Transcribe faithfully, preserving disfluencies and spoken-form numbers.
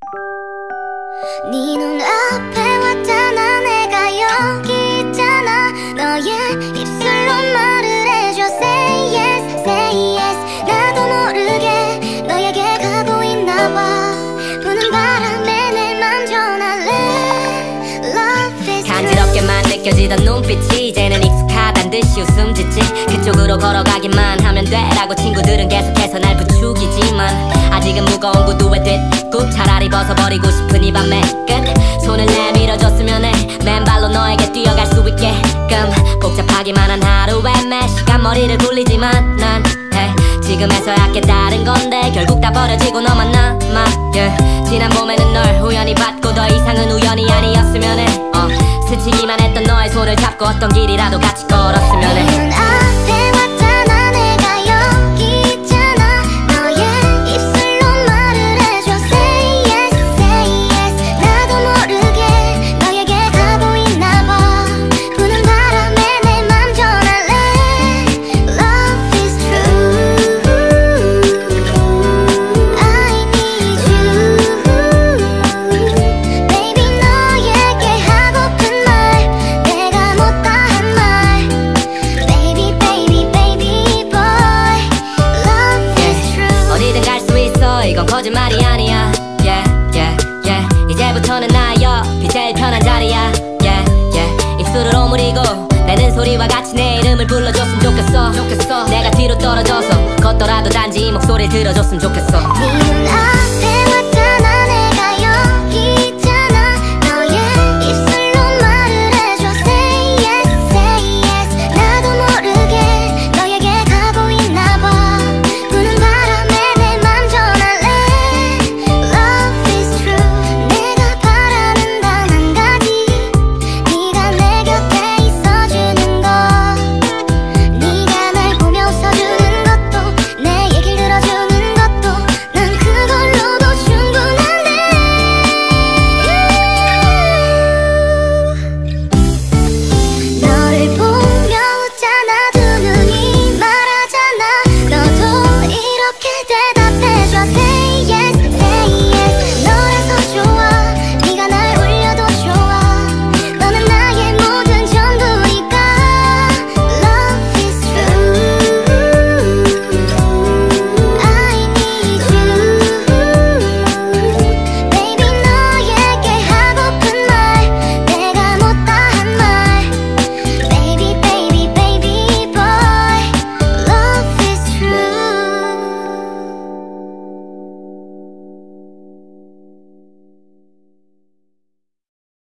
네 눈앞에 왔잖아. 내가 여기 있잖아. 너의 입술로 말을 해줘. Say yes, say yes. 나도 모르게 너에게 가고 있나봐. 부는 바람에 내 맘 전할래. Love is true. 간지럽게만 느껴지던 눈빛이 이제는 익숙하단 듯이 웃음 짓지. 그쪽으로 걸어가기만 하면 돼라고 친구들은 계속해서 날 부추기지만 아직은 무거운 구두에 뒷굽 차라리 벗어버리고 싶은 이 밤의 끝. 손을 내밀어줬으면 해. 맨발로 너에게 뛰어갈 수 있게끔. 복잡하기만 한 하루에 매 시간 머리를 굴리지만 난 hey, 지금에서야 깨달은 건데 결국 다 버려지고 너만 남아. yeah. 지난 봄에는 널 우연히 봤고 더 이상은 우연이 아니었으면 해. uh, 스치기만 했던 너의 손을 잡고 어떤 길이라도 같이 걸었으면 해. 네 눈앞에 왔잖아. 내가 여기 있잖아. 너의 입술로 말을 해줘. Say yes, say yes. 나도 모르게 너에게 가고 있나봐. 부는 바람에 내 맘 전할래. Love is true. I need you. Baby 너에게 하고픈 말 내가 못다 한 말. Baby baby baby boy. Love is true. 어디든 갈 수 있어. 이건 거짓말이 아니야. Yeah yeah yeah. 이제부터는 나의 옆이 제일 편한 자리야. Yeah yeah. 입술을 오므리고 내는 소리와 같이 내 이름을 불러줬으면 좋겠어. 좋겠어. 내가 뒤로 떨어져서 걷더라도 단지 이 목소리를 들어줬으면 좋겠어. 네 눈앞